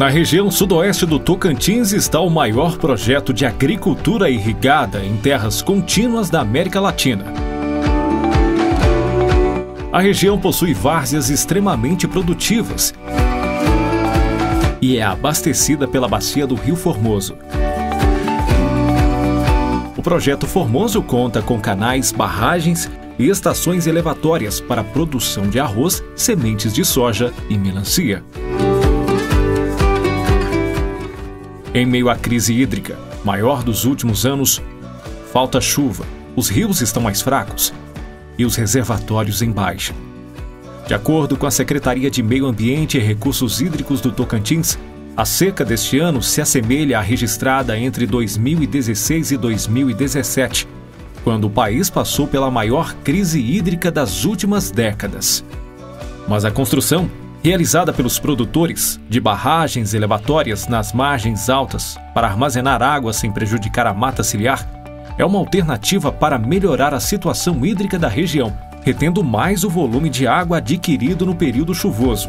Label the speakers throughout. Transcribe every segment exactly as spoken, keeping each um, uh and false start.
Speaker 1: Na região sudoeste do Tocantins está o maior projeto de agricultura irrigada em terras contínuas da América Latina. A região possui várzeas extremamente produtivas e é abastecida pela bacia do Rio Formoso. O projeto Formoso conta com canais, barragens e estações elevatórias para a produção de arroz, sementes de soja e melancia. Em meio à crise hídrica, maior dos últimos anos, falta chuva, os rios estão mais fracos e os reservatórios em baixa. De acordo com a Secretaria de Meio Ambiente e Recursos Hídricos do Tocantins, a seca deste ano se assemelha à registrada entre dois mil e dezesseis e dois mil e dezessete, quando o país passou pela maior crise hídrica das últimas décadas. Mas a construção, realizada pelos produtores de barragens elevatórias nas margens altas para armazenar água sem prejudicar a mata ciliar, é uma alternativa para melhorar a situação hídrica da região, retendo mais o volume de água adquirido no período chuvoso.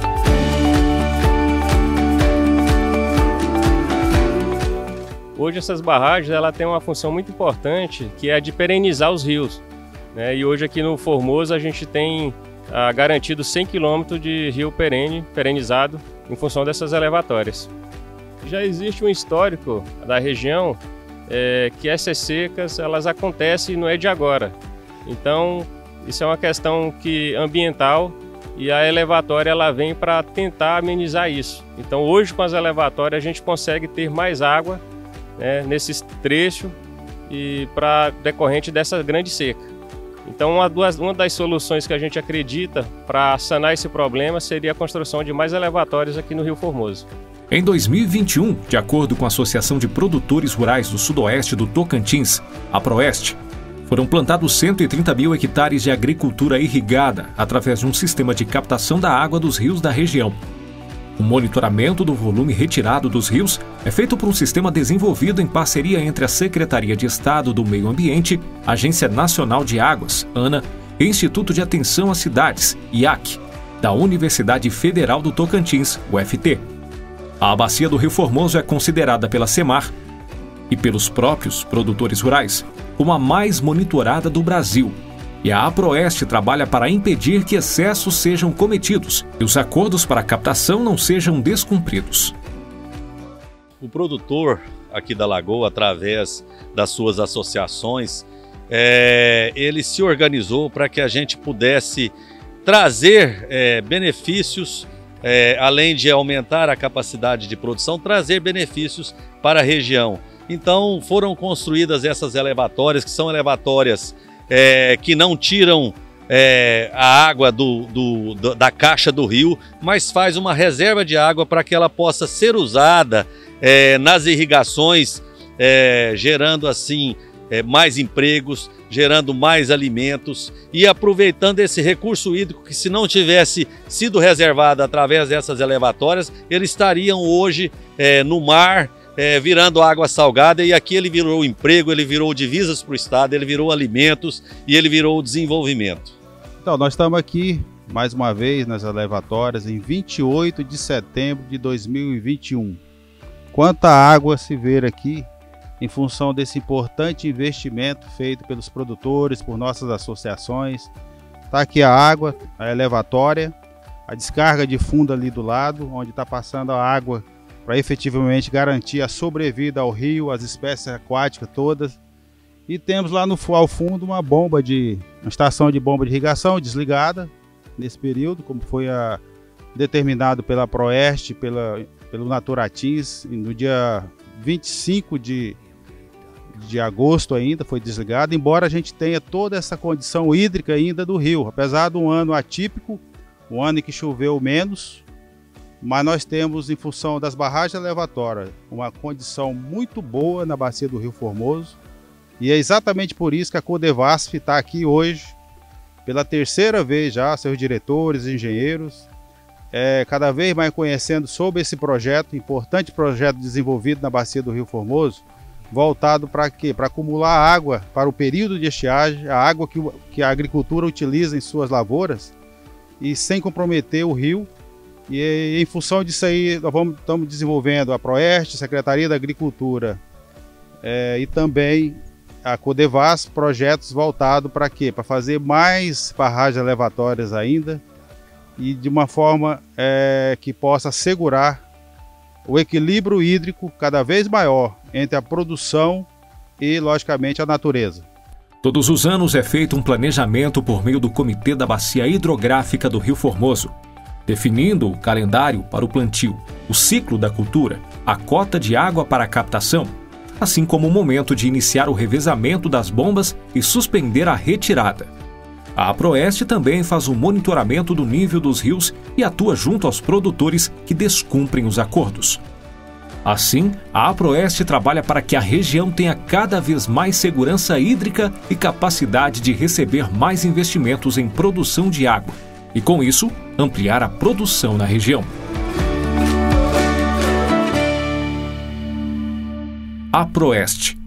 Speaker 2: Hoje essas barragens ela tem uma função muito importante, que é a de perenizar os rios, né? E hoje aqui no Formoso a gente tem ah, garantido cem quilômetros de rio perene, perenizado, em função dessas elevatórias. Já existe um histórico da região é, que essas secas elas acontecem e não é de agora. Então isso é uma questão que, ambiental, e a elevatória ela vem para tentar amenizar isso. Então hoje com as elevatórias a gente consegue ter mais água, né, nesses trechos e para decorrente dessa grande seca. Então uma, duas, uma das soluções que a gente acredita para sanar esse problema seria a construção de mais elevatórios aqui no Rio Formoso.
Speaker 1: Em dois mil e vinte e um, de acordo com a Associação de Produtores Rurais do Sudoeste do Tocantins, a Proeste, foram plantados cento e trinta mil hectares de agricultura irrigada através de um sistema de captação da água dos rios da região. O monitoramento do volume retirado dos rios é feito por um sistema desenvolvido em parceria entre a Secretaria de Estado do Meio Ambiente, Agência Nacional de Águas, ANA, e Instituto de Atenção às Cidades, I A C, da Universidade Federal do Tocantins, U F T. A bacia do Rio Formoso é considerada pela SEMAR e pelos próprios produtores rurais como a mais monitorada do Brasil. E a APROESTE trabalha para impedir que excessos sejam cometidos e os acordos para a captação não sejam descumpridos.
Speaker 3: O produtor aqui da Lagoa, através das suas associações, é, ele se organizou para que a gente pudesse trazer é, benefícios, é, além de aumentar a capacidade de produção, trazer benefícios para a região. Então foram construídas essas elevatórias, que são elevatórias É, que não tiram é, a água do, do, do, da caixa do rio, mas faz uma reserva de água para que ela possa ser usada é, nas irrigações, é, gerando assim é, mais empregos, gerando mais alimentos e aproveitando esse recurso hídrico que, se não tivesse sido reservado através dessas elevatórias, eles estariam hoje é, no mar, É, virando água salgada, e aqui ele virou emprego, ele virou divisas para o estado, ele virou alimentos e ele virou desenvolvimento.
Speaker 4: Então, nós estamos aqui mais uma vez nas elevatórias em vinte e oito de setembro de dois mil e vinte e um. Quanta água se vê aqui em função desse importante investimento feito pelos produtores, por nossas associações. Está aqui a água, a elevatória, a descarga de fundo ali do lado, onde está passando a água para efetivamente garantir a sobrevida ao rio, as espécies aquáticas todas. E temos lá no ao fundo uma bomba de uma estação de bomba de irrigação desligada nesse período, como foi a, determinado pela Proeste, pela, pelo Naturatins, no dia vinte e cinco de, de agosto ainda foi desligada, embora a gente tenha toda essa condição hídrica ainda do rio, apesar de um ano atípico, um ano em que choveu menos. Mas nós temos, em função das barragens elevatórias, uma condição muito boa na bacia do Rio Formoso. E é exatamente por isso que a Codevasf está aqui hoje, pela terceira vez já, seus diretores, engenheiros, é, cada vez mais conhecendo sobre esse projeto, importante projeto desenvolvido na bacia do Rio Formoso, voltado para quê? Para acumular água para o período de estiagem, a água que, que a agricultura utiliza em suas lavouras, e sem comprometer o rio, E em função disso aí, nós vamos, estamos desenvolvendo a Proeste, Secretaria da Agricultura é, e também a Codevas, projetos voltados para quê? Para fazer mais barragens elevatórias ainda e de uma forma é, que possa assegurar o equilíbrio hídrico cada vez maior entre a produção e, logicamente, a natureza.
Speaker 1: Todos os anos é feito um planejamento por meio do Comitê da Bacia Hidrográfica do Rio Formoso, definindo o calendário para o plantio, o ciclo da cultura, a cota de água para a captação, assim como o momento de iniciar o revezamento das bombas e suspender a retirada. A Aproeste também faz o monitoramento do nível dos rios e atua junto aos produtores que descumprem os acordos. Assim, a Aproeste trabalha para que a região tenha cada vez mais segurança hídrica e capacidade de receber mais investimentos em produção de água, e com isso, ampliar a produção na região. Aproeste,